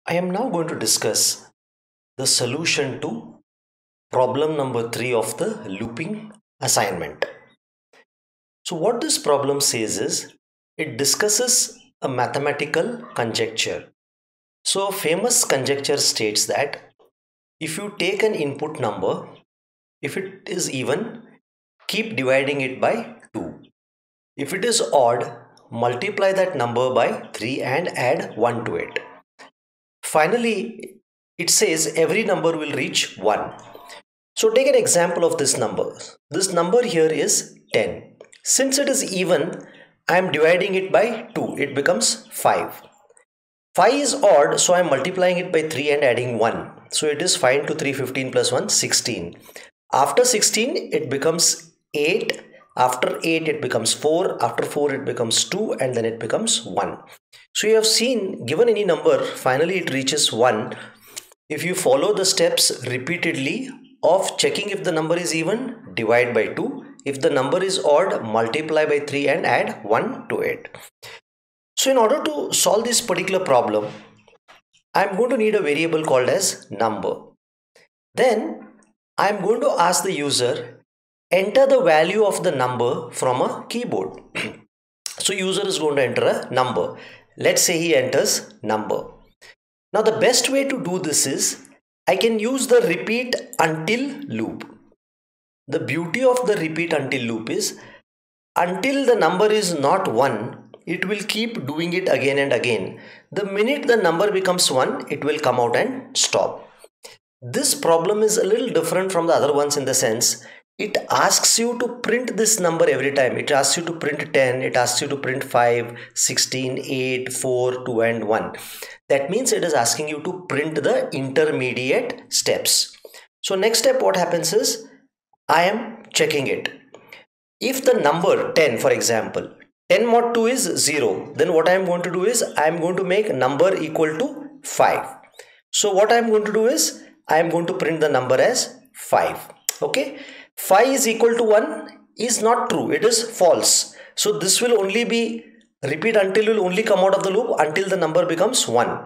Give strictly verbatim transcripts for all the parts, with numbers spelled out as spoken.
I am now going to discuss the solution to problem number three of the looping assignment. So what this problem says is it discusses a mathematical conjecture. So a famous conjecture states that if you take an input number, if it is even, keep dividing it by two. If it is odd, multiply that number by three and add one to it. Finally, it says every number will reach one. So take an example of this number. This number here is ten. Since it is even, I am dividing it by two. It becomes five. five is odd, so I am multiplying it by three and adding one. So it is five into three, fifteen plus one, sixteen. After sixteen, it becomes eight. After eight, it becomes four. After four, it becomes two. And then it becomes one. So you have seen, given any number, finally it reaches one. If you follow the steps repeatedly of checking if the number is even, divide by two. If the number is odd, multiply by three and add one to it. So in order to solve this particular problem, I am going to need a variable called as number. Then I am going to ask the user, enter the value of the number from a keyboard. So user is going to enter a number. Let's say he enters number. Now the best way to do this is I can use the repeat until loop. The beauty of the repeat until loop is until the number is not one, it will keep doing it again and again. The minute the number becomes one, it will come out and stop. This problem is a little different from the other ones in the sense it asks you to print this number every time. It asks you to print ten, it asks you to print five, sixteen, eight, four, two and one. That means it is asking you to print the intermediate steps. So next step what happens is I am checking it. If the number ten, for example, ten mod two is zero, then what I am going to do is I am going to make number equal to five. So what I am going to do is I am going to print the number as five. Okay. five is equal to one is not true. It is false. So this will only be repeat until will only come out of the loop until the number becomes one.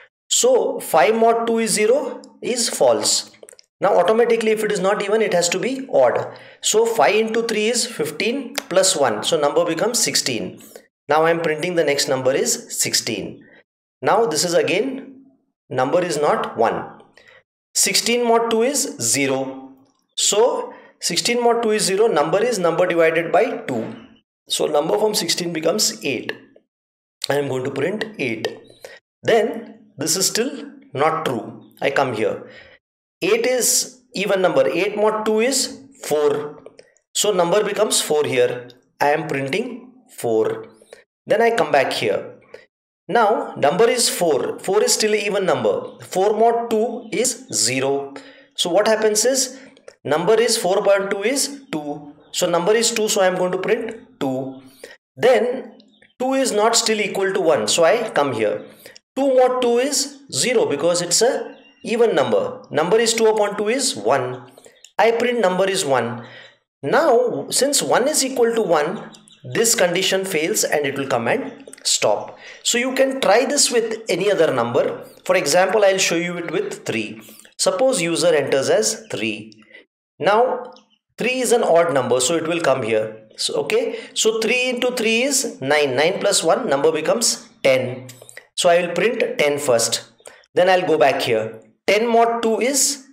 So five mod two is zero is false. Now automatically if it is not even, it has to be odd. So five into three is fifteen plus one. So number becomes sixteen. Now I am printing the next number is sixteen. Now this is again number is not one. sixteen mod two is zero. So sixteen mod two is zero. Number is number divided by two. So number from sixteen becomes eight. I am going to print eight. Then this is still not true. I come here. eight is even number. eight mod two is four. So number becomes four here. I am printing four. Then I come back here. Now number is four. four is still even number. four mod two is zero. So what happens is number is four point two is two. So number is two. So I am going to print two. Then two is not still equal to one. So I come here. two mod two is zero because it's a even number. Number is two upon two is one. I print number is one. Now since one is equal to one, this condition fails and it will come and stop. So you can try this with any other number. For example, I'll show you it with three. Suppose user enters as three. Now three is an odd number, so it will come here. So okay, so three into three is nine. nine plus one, number becomes ten. So I will print ten first. Then I'll go back here. ten mod two is,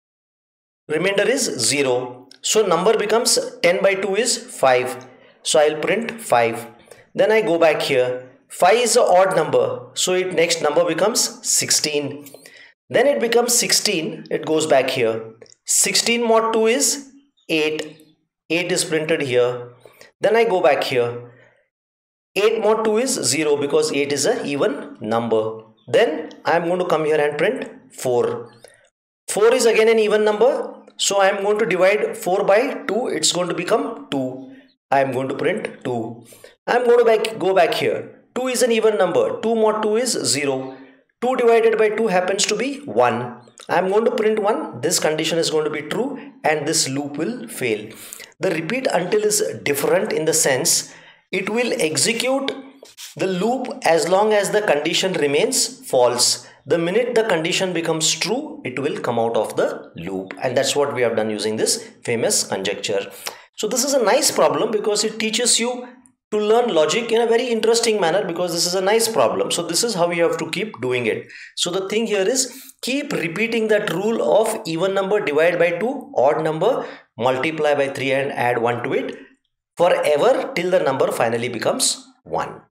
remainder is zero. So number becomes ten by two is five. So I'll print five. Then I go back here. five is an odd number. So it next number becomes sixteen. Then it becomes sixteen. It goes back here. sixteen mod two is eight. eight is printed here. Then I go back here. eight mod two is zero because eight is a even number. Then I am going to come here and print four. four is again an even number. So I am going to divide four by two. It's going to become two. I am going to print two. I am going to back, go back here. two is an even number. two mod two is zero. two divided by two happens to be one. I am going to print one. This condition is going to be true and this loop will fail. The repeat until is different in the sense it will execute the loop as long as the condition remains false. The minute the condition becomes true, it will come out of the loop, and that's what we have done using this famous conjecture. So this is a nice problem because it teaches you to learn logic in a very interesting manner, because this is a nice problem. So this is how you have to keep doing it. So the thing here is, keep repeating that rule of even number divide by two, odd number multiply by three and add one to it forever till the number finally becomes one.